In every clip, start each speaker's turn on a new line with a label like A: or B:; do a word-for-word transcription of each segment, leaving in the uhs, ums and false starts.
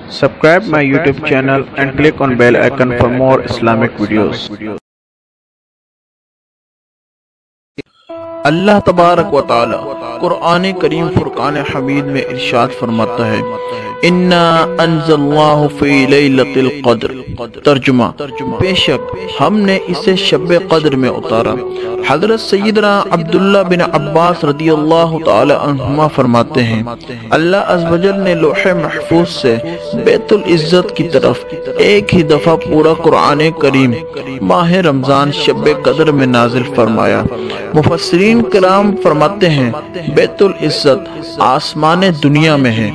A: Subscribe my YouTube channel and click on bell icon for more Islamic videos.
B: اللہ تبارک و تعالی قرآن کریم فرقان حمید میں ارشاد فرماتا ہے اِنَّا أَنزَلْنَاهُ فِي لَيْلَةِ الْقَدْرِ ترجمہ بے شک ہم نے اسے شب قدر میں اتارا۔ حضرت سیدنا عبداللہ بن عباس رضی اللہ تعالی عنہما فرماتے ہیں اللہ عز و جل نے لوح محفوظ سے بیت العزت کی طرف ایک ہی دفعہ پورا قرآن کریم ماہ رمضان شب قدر میں نازل فرمایا۔ مفسرین کرام فرماتے ہیں بیت العزت آسمان دنیا میں ہے۔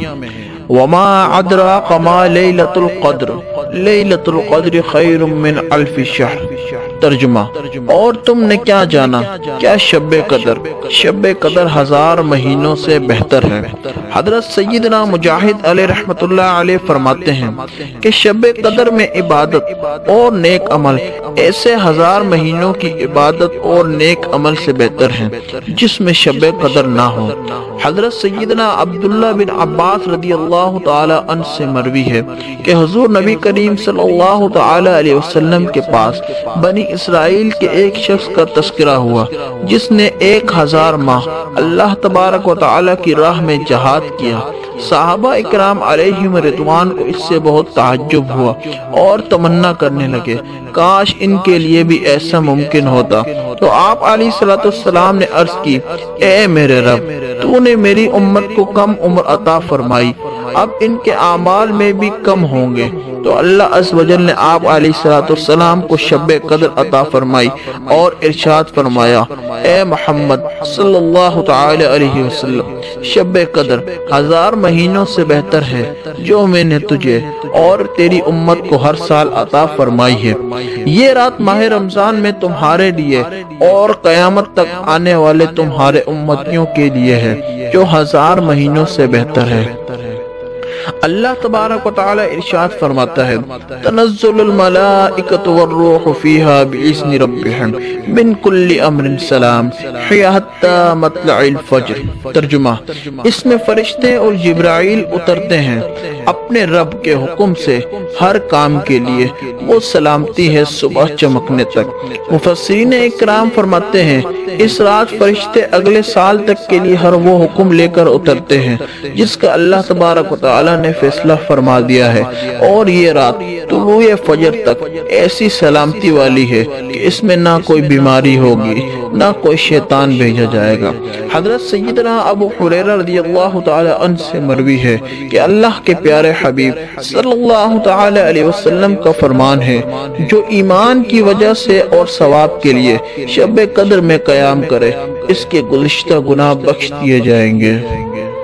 B: وما ادراک ما لیلۃ القدر لیلۃ القدر خیر من الف شہر ترجمہ اور تم نے کیا جانا کیا شب قدر شب قدر ہزار مہینوں سے بہتر ہے۔ حضرت سیدنا مجاہد علیہ رحمت اللہ علیہ فرماتے ہیں کہ شب قدر میں عبادت اور نیک عمل ایسے ہزار مہینوں کی عبادت اور نیک عمل سے بہتر ہیں جس میں شب قدر نہ ہو۔ حضرت سیدنا عبداللہ بن عباس رضی اللہ تعالی عنہ سے مروی ہے کہ حضور نبی کریم صلی اللہ تعالی علیہ وسلم کے پاس بنی اسرائیل کے ایک شخص کا تذکرہ ہوا جس نے ایک ہزار ماہ اللہ تبارک و تعالی کی راہ میں جہاد کیا۔ صحابہ اکرام علیہم رضوان کو اس سے بہت تعجب ہوا اور تمنا کرنے لگے کاش ان کے لیے بھی ایسا ممکن ہوتا۔ تو آپ علیہ الصلوۃ والسلام نے عرض کی اے میرے رب تو نے میری امت کو کم عمر عطا فرمائی، اب ان کے اعمال میں بھی کم ہوں گے۔ تو اللہ عز و جل نے آپ علیہ الصلوۃ والسلام کو شب قدر عطا فرمائی اور ارشاد فرمایا اے محمد صلی اللہ تعالی علیہ وسلم شب قدر ہزار مہینوں سے بہتر ہے جو میں نے تجھے اور تیری امت کو ہر سال عطا فرمائی ہے۔ یہ رات ماہ رمضان میں تمہارے لیے اور قیامت تک آنے والے تمہارے امتیوں کے لیے ہے جو ہزار مہینوں سے بہتر ہے۔ اللہ تبارک و تعالی ارشاد فرماتا ہے تنزل الملائکۃ والروح فیہا بإذن ربہم من کل امر سلام ہی حتی مطلع الفجر ترجمہ اس میں فرشتے اور جبرائیل اترتے ہیں اپنے رب کے حکم سے ہر کام کے لیے، وہ سلامتی ہے صبح چمکنے تک۔ مفسرین اکرام فرماتے ہیں اس رات فرشتے اگلے سال تک کے لیے ہر وہ حکم لے کر اترتے ہیں جس کا اللہ تبارک و تعالی نے فیصلہ فرما دیا ہے، اور یہ رات طلوع فجر تک ایسی سلامتی والی ہے کہ اس میں نہ کوئی بیماری ہوگی نہ کوئی شیطان بھیجا جائے گا۔ حضرت سیدنا ابو ہریرہ رضی اللہ تعالی عنہ سے مروی ہے کہ اللہ کے پیارے حبیب صلی اللہ تعالی علیہ وسلم کا فرمان ہے جو ایمان کی وجہ سے اور ثواب کے لیے شب قدر میں قیام کرے اس کے گزشتہ گناہ بخش دیے جائیں گے۔